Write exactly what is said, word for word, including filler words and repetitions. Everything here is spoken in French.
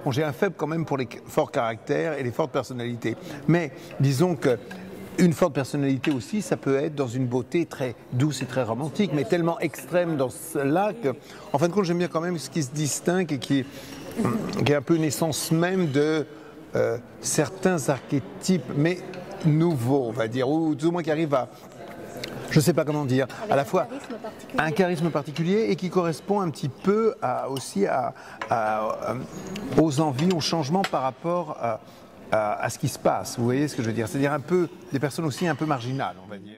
bon, j'ai un faible quand même pour les forts caractères et les fortes personnalités. Mais disons que une forte personnalité aussi, ça peut être dans une beauté très douce et très romantique, mais tellement extrême dans cela que, en fin de compte, j'aime bien quand même ce qui se distingue et qui, qui est un peu une essence même de euh, certains archétypes, mais nouveaux, on va dire, ou tout au moins qui arrivent à, je ne sais pas comment dire, avec à la un fois charisme un charisme particulier et qui correspond un petit peu à, aussi à, à, à, aux envies, aux changements par rapport à, à, à ce qui se passe. Vous voyez ce que je veux dire? C'est-à-dire un peu des personnes aussi un peu marginales, on va dire.